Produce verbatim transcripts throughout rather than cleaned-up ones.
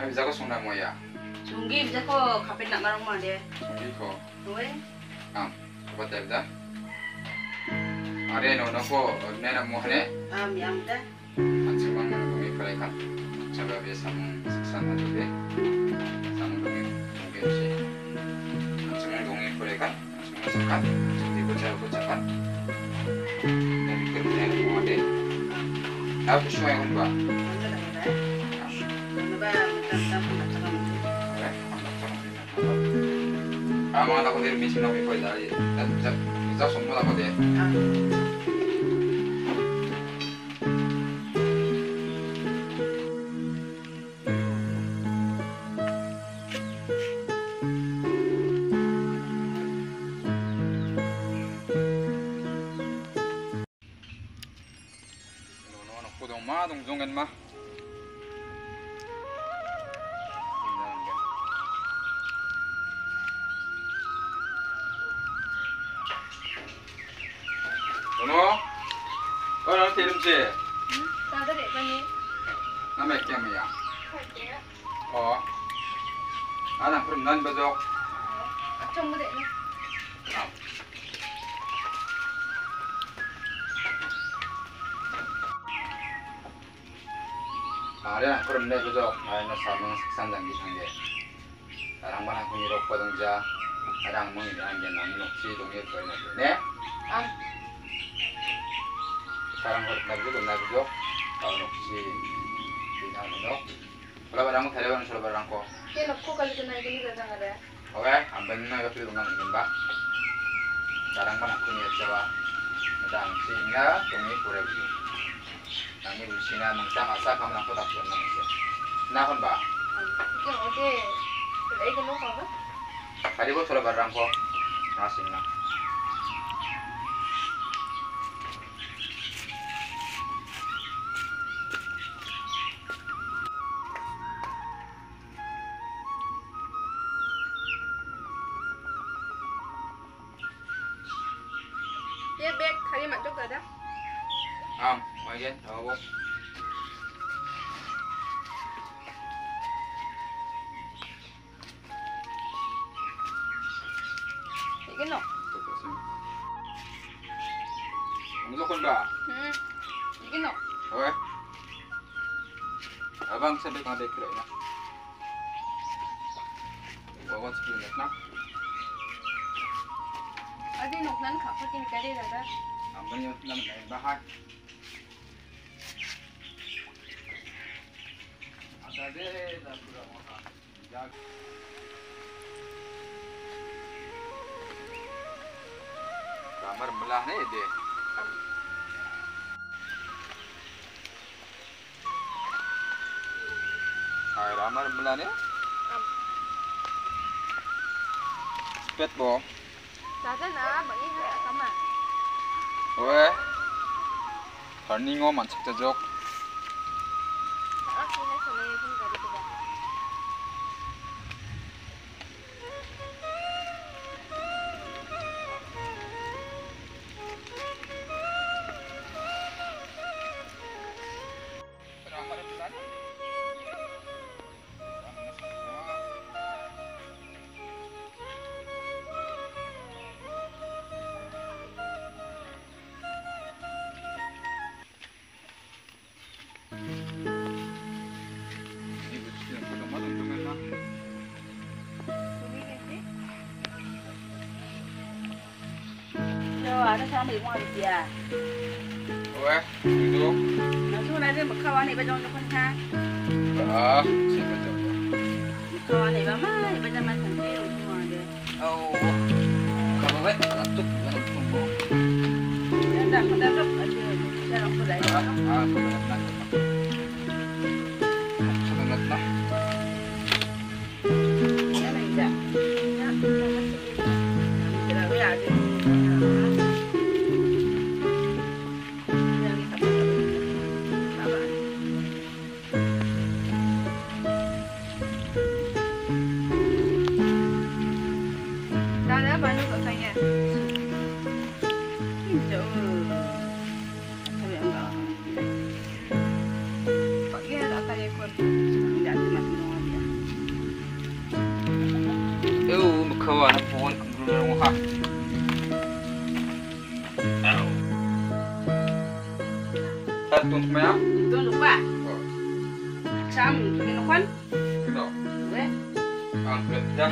bisa ko sungna mo ya. Sunggi bisa ko kapit nak marong mo dia. Sunggi ko. Tuwe. Am, apa tahu dah? Are no no ko nena mo hane. Am yang dah. Anjing kami kali kan. Coba biasa saksan aja deh. Sama kami mungkin sih. Anjing dongi kali kan. Anjing sekat. Jadi baca baca kan. Dan kerja mo ade. Aku semua yang ubah. Ah, mga tako din minsan ako ipay dali. At bisa bisa sumula ko din. Ano ano ko dong ma dong zongan ma. Ano? Ano tirim si? Hmm, tadi dek pani. Nama ikan ya? Oh. Anak perempuan bajok. Acung mo dek ni. Ada anak perempuan bajok. Ayah sama seksan jangi sangge. Sekarang mana aku nyirok pada dongja. Ada ang mungkin angge nang nokci dongnya tuh ini. Ne? Am. Sekarang harus nabi tuh nabi jok. Kalau nokci tidak menok. Kalau barang aku tadi kalau barang ko. Kaya nakko kali tu naik ni datang ada. Oke, ambil na yung tulungan ng ba. Sekarang mana aku niat jawa. Medang sehingga kami kurang dulu. Kami bersina mengcam asa kamu nak tak pernah masih. Nah kon ba? Yang oke. Sudah ikut lo apa? Tadi gua sudah barang ko. Ngasih na. Dia beg kali mak jok ada. Am, ayan, tawo. Ikut no. Ang kon ba? Hmm. Ikut no. Oke. Abang sampai kang dekre na. Bawa sebentar na. Adi nok nan kap patin kali ada. Ambil yung naman na bahay. Ada deh, dah sudah makan. Jag. Kamar belah nih deh. Ay, kamar belah nih. Spet bo. Sada na, bagi ha kama. 왜? 런닝어 만착자적 Aku ni sini pun kali tu dah. Ada sama ibu ada dia. 왜? duduk. Langsung nanti kawan ni baca untuk kan. Ah, siapa jawab? Kawan ni bama, ibu zaman sendiri semua ada. Oh, kalau wet, lantuk, lantuk tunggu. Dan dah dah dah ada jalan pulai. Ah, ah, sebenarnya nak. Sebenarnya nak. Ya menja. Ya, kita ada. kau anak pohon kembali rumah. Satu semuanya. Tuan lupa. Cam, ini nukan. Kita. Weh. Angkat dah.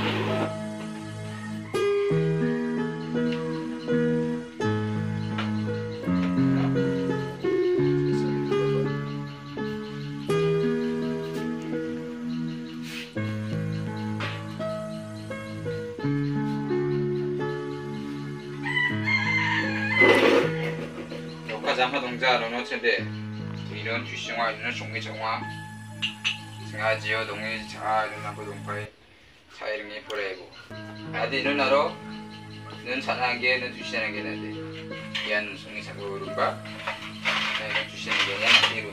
자마 동자 로노체데 이런 주싱화 이런 종이 정화 승아지어 동이 자 이런 나고 동파이 사이링이 보래고 아디 이런 나로 는 산하게 는 주시는 게 나데 얀 송이 사고 rumba 는 주시는 게 이런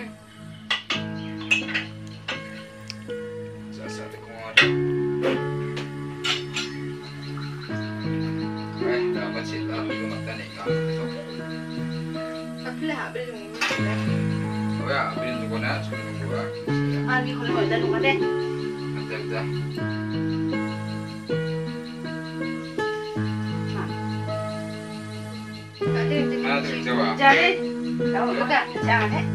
자 사대 공화를 왜 나가 치다 이거 맞다니까 그래서 Lah, beli dulu. Oh ya, beli dulu na, sebelum gua. Ah, di kalau ada dulu deh. Bentar, bentar. Mana tuh Jawa? Jadi, tahu enggak? Jangan deh.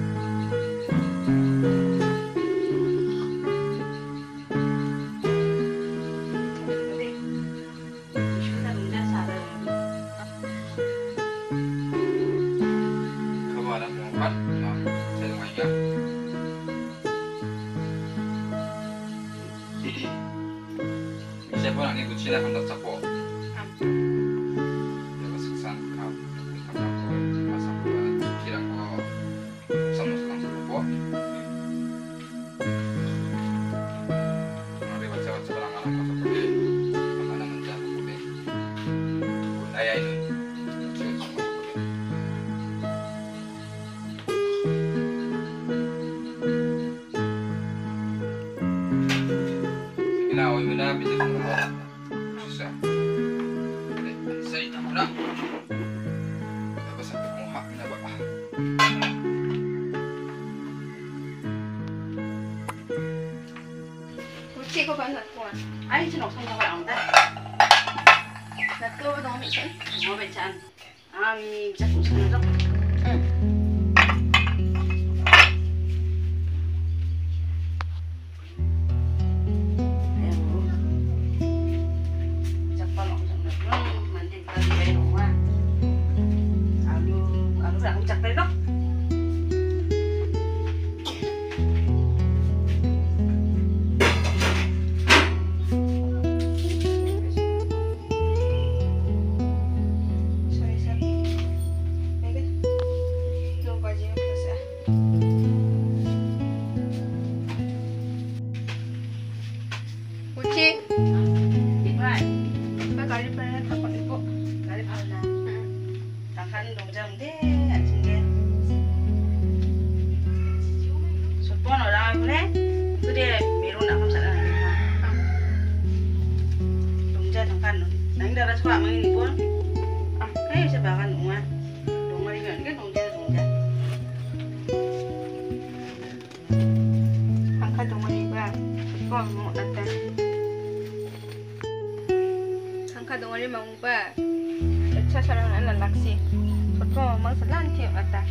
Siapa orang itu Cina hendak capo? Jaga seksan kau, kau kau masak buat kira kau sama sekang serupo. Mari baca baca barang-barang masak boleh, mana menjah boleh. Budaya ini, cuma cuma boleh. Segala awal mana bisa semua. Susah. Saya tak pernah. Apa sampai kau hak nak buat? Kuci kau kan nak tuan. Ai cina usah nak orang dah. Nak kau dong macam, mau macam. Ah, mi macam usah nak. Kuci, Ibai, Ibai kali pernah takut ibu, kali pernah. Tahan dong jam deh, anjing deh. Sopan orang boleh, tu dia merun nak macam mana? Dong jam tahan, nang darah suka mangin pun. Eh, sebakan rumah, dong mari kan dong jam dong jam. Angkat dong mari bang, kau mau datang. Angkat dongari mangba, ecah sarangan lalaksi. Soto mang selanti ada.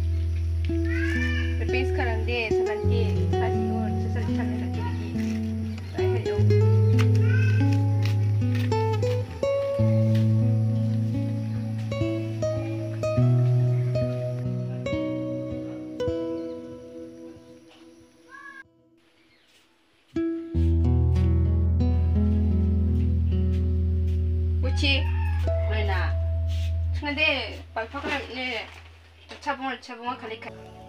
Tapi sekarang dia selanti hasil sesuatu yang lagi lagi. Saya hello. Kuci, mana? Sengaja, balpak lagi ni, cabung cabung kali kali.